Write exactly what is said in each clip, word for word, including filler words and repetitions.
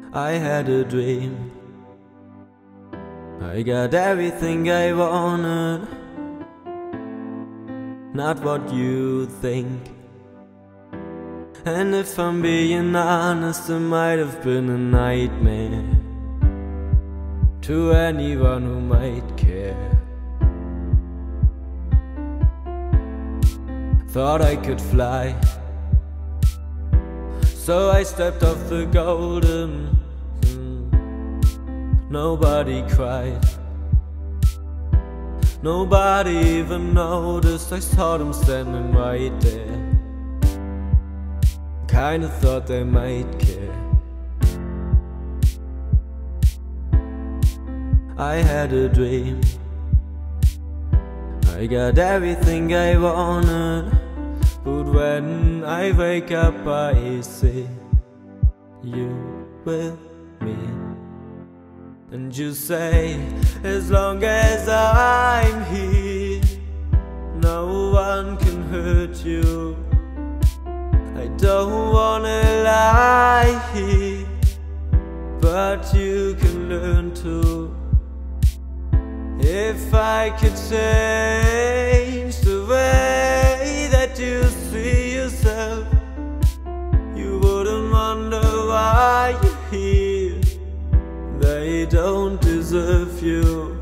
I had a dream. I got everything I wanted, not what you think. And if I'm being honest, it might have been a nightmare to anyone who might care. Thought I could fly, so I stepped off the golden. mm. Nobody cried, nobody even noticed. I saw them standing right there. Kinda thought they might care. I had a dream. I got everything I wanted, but when I wake up I see you with me. And you say, as long as I'm here, no one can hurt you. I don't wanna lie here, but you can learn to. If I could change the way that you see yourself, you wouldn't wonder why you're here. They don't deserve you.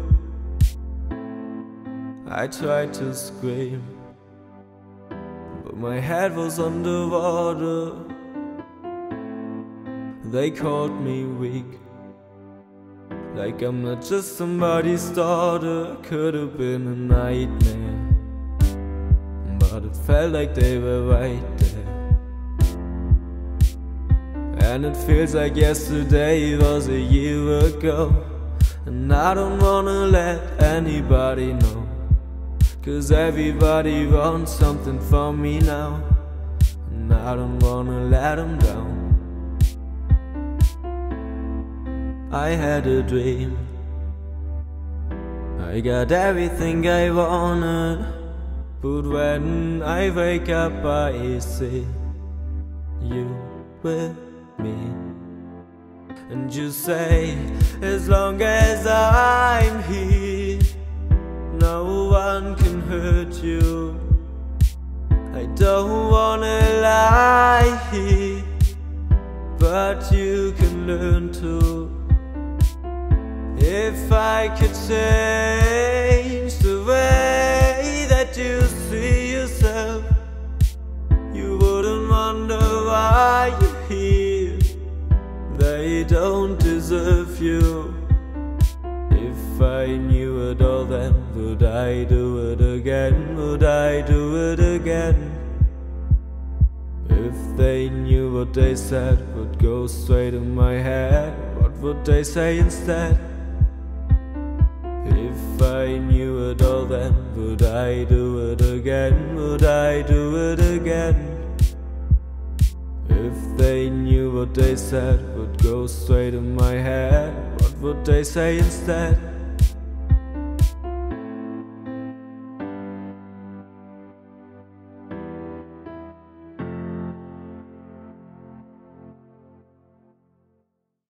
I tried to scream, but my head was underwater. They called me weak, like I'm not just somebody's daughter. Could have been a nightmare, but it felt like they were right there. And it feels like yesterday was a year ago. And I don't wanna let anybody know, 'cause everybody wants something from me now, and I don't wanna let them down. I had a dream. I got everything I wanted, but when I wake up I see you with me. And you say, as long as I'm here, no one can hurt you. I don't wanna lie here, but you can learn to. If I could change the way that you see yourself, you wouldn't wonder why you're here. They don't deserve you. If I knew it all then, would I do it again? Would I do it again? If they knew what they said would go straight in my head, what would they say instead? If I knew it all then, would I do it again? Would I do it again? If they knew what they said would go straight in my head, what would they say instead?